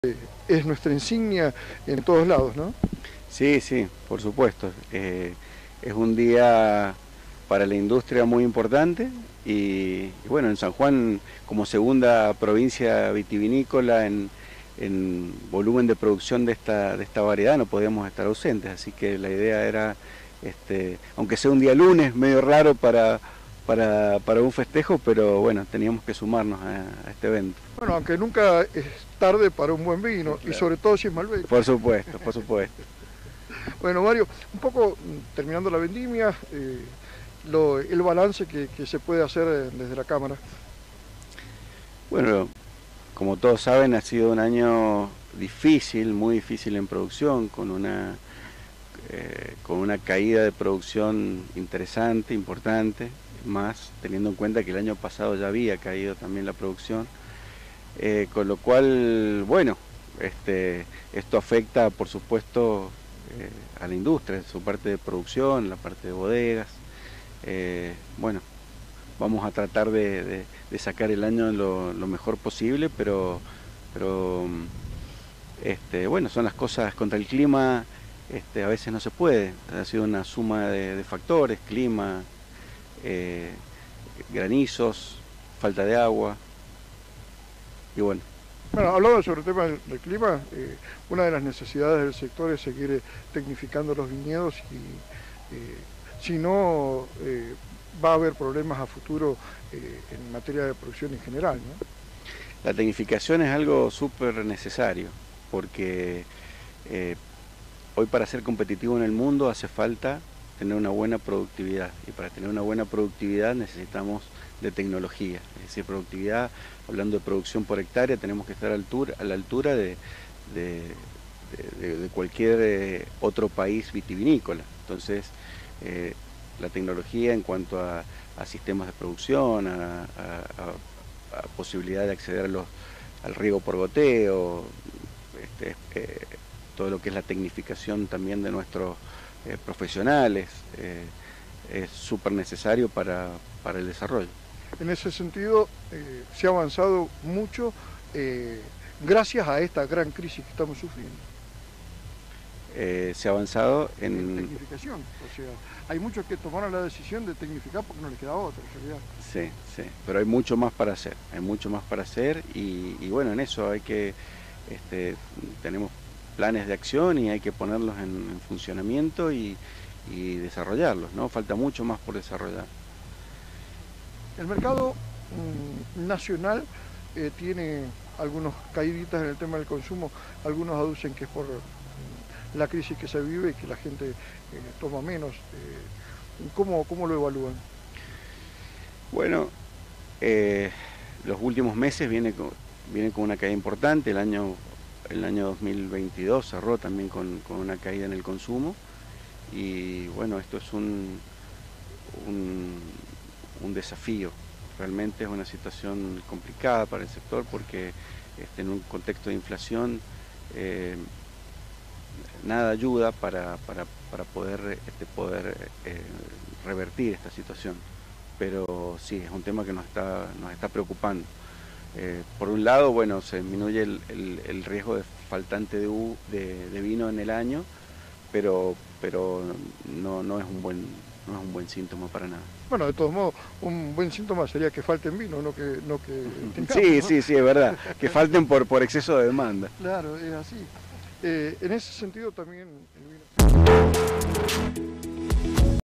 Es nuestra insignia en todos lados, ¿no? Sí, sí, por supuesto. Es un día para la industria muy importante y bueno, en San Juan, como segunda provincia vitivinícola en volumen de producción de esta variedad, no podíamos estar ausentes, así que la idea era, aunque sea un día lunes, medio raro para un festejo, pero bueno, teníamos que sumarnos a este evento. Bueno, aunque nunca es tarde para un buen vino, Claro. Y sobre todo si es Malbec. Por supuesto, por supuesto. Bueno, Mario, un poco terminando la vendimia, el balance que se puede hacer desde la Cámara. Bueno, como todos saben, ha sido un año difícil, muy difícil en producción, con una caída de producción interesante, importante, más teniendo en cuenta que el año pasado ya había caído también la producción, con lo cual, bueno, esto afecta, por supuesto, a la industria, su parte de producción, la parte de bodegas. Bueno, vamos a tratar de sacar el año lo mejor posible, pero bueno, son las cosas contra el clima, a veces no se puede. Ha sido una suma de factores, clima, granizos, falta de agua, y bueno. Bueno, hablando sobre el tema del clima, una de las necesidades del sector es seguir tecnificando los viñedos y si no va a haber problemas a futuro en materia de producción en general, ¿no? La tecnificación es algo súper necesario porque hoy para ser competitivo en el mundo hace falta tener una buena productividad y para tener una buena productividad necesitamos de tecnología, es decir, productividad, hablando de producción por hectárea, tenemos que estar a la altura de cualquier otro país vitivinícola. Entonces, la tecnología en cuanto a sistemas de producción, a posibilidad de acceder al riego por goteo, todo lo que es la tecnificación también de nuestros profesionales, es súper necesario para el desarrollo. En ese sentido, se ha avanzado mucho gracias a esta gran crisis que estamos sufriendo. Se ha avanzado en tecnificación, o sea, hay muchos que tomaron la decisión de tecnificar porque no les queda otra, en realidad. Sí, sí, pero hay mucho más para hacer, y bueno, en eso hay que, tenemos planes de acción y hay que ponerlos en funcionamiento y desarrollarlos, ¿no? Falta mucho más por desarrollar. El mercado nacional tiene algunos caíditas en el tema del consumo, algunos aducen que es por la crisis que se vive y que la gente toma menos. ¿Cómo lo evalúan? Bueno, los últimos meses vienen con una caída importante, el año 2022 cerró también con una caída en el consumo y bueno, esto es un desafío, realmente es una situación complicada para el sector porque en un contexto de inflación nada ayuda para poder revertir esta situación, pero sí, es un tema que nos está preocupando. Por un lado, bueno, se disminuye el riesgo de faltante de vino en el año, pero no es un buen síntoma para nada. Bueno, de todos modos, un buen síntoma sería que falten vino, no que tengamos, sí, ¿no? sí, es verdad, que falten por exceso de demanda. Claro, es así. En ese sentido también el vino...